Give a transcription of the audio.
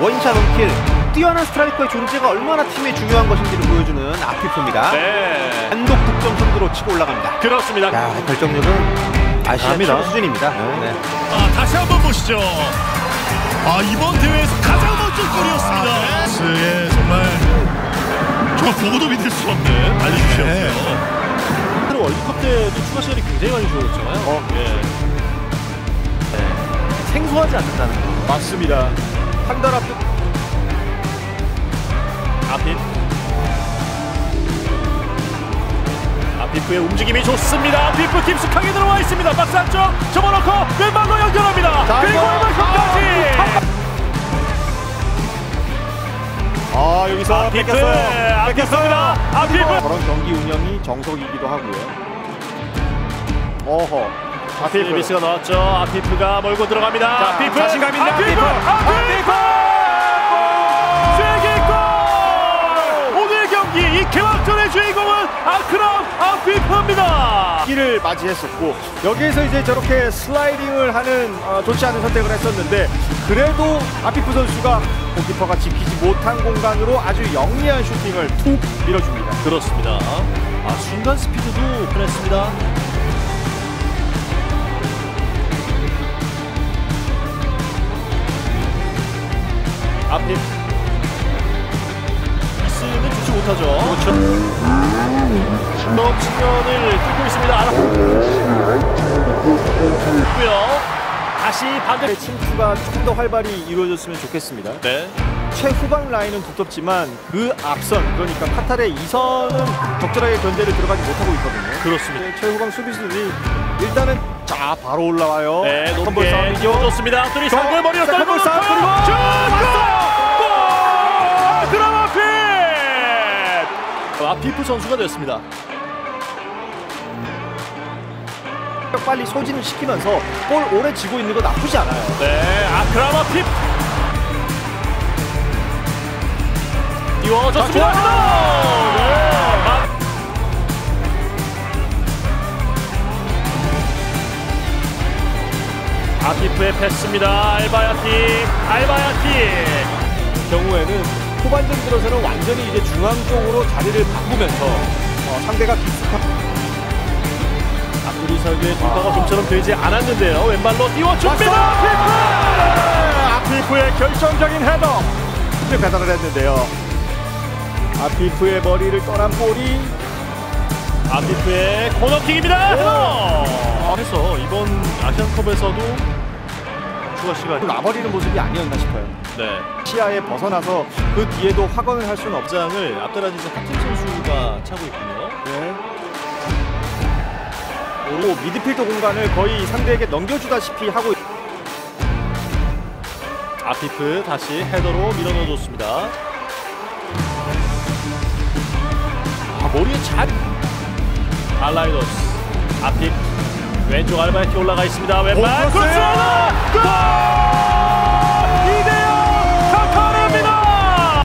원샷 원킬, 뛰어난 스트라이커의 존재가 얼마나 팀에 중요한 것인지를 보여주는 아피프입니다. 네. 단독 득점 선두로 치고 올라갑니다. 그렇습니다. 야, 결정력은 아시아 최고 수준입니다. 네. 다시 한번 보시죠. 이번 대회에서 가장 멋진 골이었습니다. 스의 정말 보고도 믿을 수 없는 알려주셨어요. 월드컵 때도 추가 시간이 굉장히 많이 주어졌잖아요. 예. 생소하지 않는다는 거. 맞습니다. 한 달 앞둔 아피프의 움직임이 좋습니다. 아피프 깊숙하게 들어와 있습니다. 박스 안쪽 접어놓고 왼발로 연결합니다. 그리고 왼발까지. 여기서 뺏겼습니다. 아피프. 그런 경기 운영이 정석이기도 하고요. 어허. 아피프 미스가 나왔죠. 아피프가 몰고 들어갑니다. 자, 아피프 자신감 있는 아피프. 세계골! 오늘 경기 이 개막전의 주인공은 아크람 아피프입니다. 기를 맞이했었고 여기에서 이제 저렇게 슬라이딩을 하는 좋지 않은 선택을 했었는데 그래도 아피프 선수가 골키퍼가 지키지 못한 공간으로 아주 영리한 슈팅을 툭 밀어줍니다. 그렇습니다. 순간 스피드도 그랬습니다. 아피프 미스는 좋지 못하죠. 그렇죠. 너 측면을 뚫고 있습니다. 다시 반대 침투가 조금 더 활발히 이루어졌으면 좋겠습니다. 네. 최후방 라인은 두텁지만 그 앞선, 그러니까 카타르의 2선은 적절하게 견제를 들어가지 못하고 있거든요. 그렇습니다. 최후방 수비수들이 일단은 자 바로 올라와요. 네, 높게 컨볼 싸움이죠. 띄워줬습니다. 뚜리 상대 머리로 떨고 컨볼 싸움 그리고 그럼 아피프 선수가 됐습니다. 빨리 소진을 시키면서 볼 오래 쥐고 있는 거 나쁘지 않아요. 네, 아크람 아피프 띄워줬습니다. 아피프의 패스입니다. 알바야티 경우에는 후반전 들어서는 완전히 이제 중앙 쪽으로 자리를 바꾸면서 상대가 깊숙한 앞구리 설계의 돌파가 좀처럼 되지 않았는데요. 왼발로 띄워줍니다. 아피프의 결정적인 헤더 배달을 했는데요. 아피프의 머리를 떠난 볼이 아피프의 코너킥입니다. 헤더. 해서 이번 아시안컵에서도 추가 시간이 놔버리는 모습이 아니었나 싶어요. 네. 시야에 벗어나서 그 뒤에도 확언을 할 수는 없죠. 장을 앞다라지는 하팀 선수가 차고 있군요. 네. 그리고 미드필더 공간을 거의 상대에게 넘겨주다시피 하고 아피프 다시 헤더로 밀어넣어줬습니다. 머리에 잘 알라이도스 아피프 왼쪽 알바이티 올라가 있습니다. 왼발 크로스! 골!